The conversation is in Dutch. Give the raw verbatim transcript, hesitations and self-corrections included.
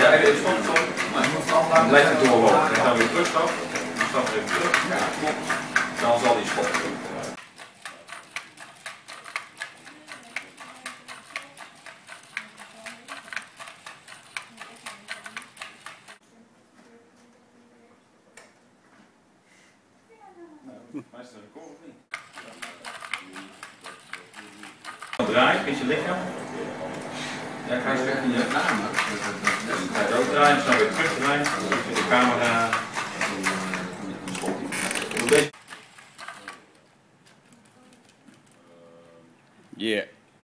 Ja, het stopt zo. Dan blijft het doorlopen. En dan weer terugstap. Dan stap even terug. Ja, klopt. Dan zal die stoppen. Meestal een record of niet? Draai, een beetje lichaam. Ja, ga je stuk in je naam. Ga je het ook draaien, snel weer terugdraaien. De camera.